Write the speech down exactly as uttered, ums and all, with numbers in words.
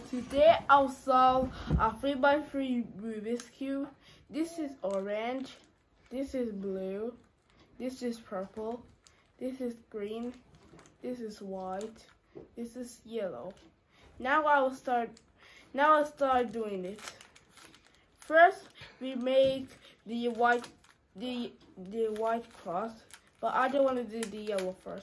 Today I'll solve a three by three Rubik's Cube. This is orange, this is blue, this is purple, this is green, this is white, this is yellow. Now I will start, now I'll start doing it. First we make the white, the, the white cross, but I don't want to do the yellow first.